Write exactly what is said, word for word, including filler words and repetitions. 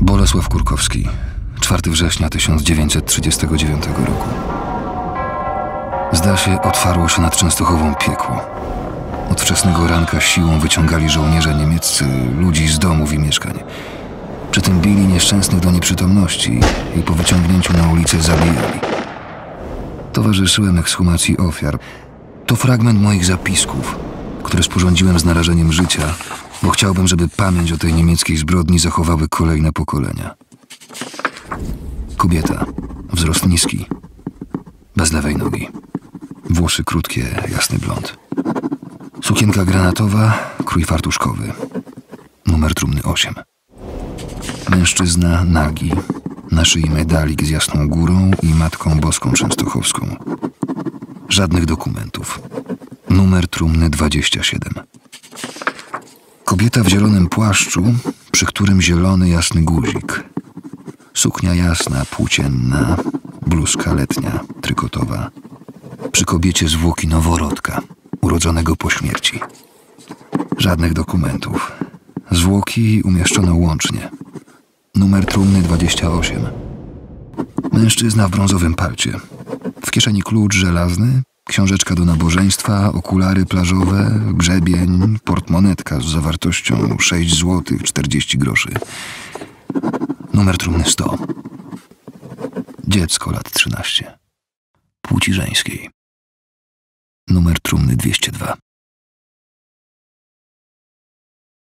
Bolesław Kurkowski, czwartego września tysiąc dziewięćset trzydziestego dziewiątego roku. Zda się, otwarło się nad Częstochową piekło. Od wczesnego ranka siłą wyciągali żołnierze niemieccy ludzi z domów i mieszkań. Przy tym bili nieszczęsnych do nieprzytomności i po wyciągnięciu na ulicę zabijali. Towarzyszyłem ekshumacji ofiar. To fragment moich zapisków, które sporządziłem z narażeniem życia, bo chciałbym, żeby pamięć o tej niemieckiej zbrodni zachowały kolejne pokolenia. Kobieta, wzrost niski, bez lewej nogi, włosy krótkie, jasny blond. Sukienka granatowa, krój fartuszkowy, numer trumny osiem. Mężczyzna nagi, na szyi medalik z Jasną Górą i Matką Boską Częstochowską. Żadnych dokumentów. Numer trumny dwadzieścia siedem. Kobieta w zielonym płaszczu, przy którym zielony jasny guzik. Suknia jasna, płócienna, bluzka letnia, trykotowa. Przy kobiecie zwłoki noworodka, urodzonego po śmierci. Żadnych dokumentów. Zwłoki umieszczono łącznie. Numer trumny dwadzieścia osiem. Mężczyzna w brązowym palcie. W kieszeni klucz żelazny, książeczka do nabożeństwa, okulary plażowe, grzebień, portmonetka z zawartością sześć złotych czterdzieści groszy. Numer trumny sto. Dziecko lat trzynaście. Płci żeńskiej. Numer trumny dwieście dwa.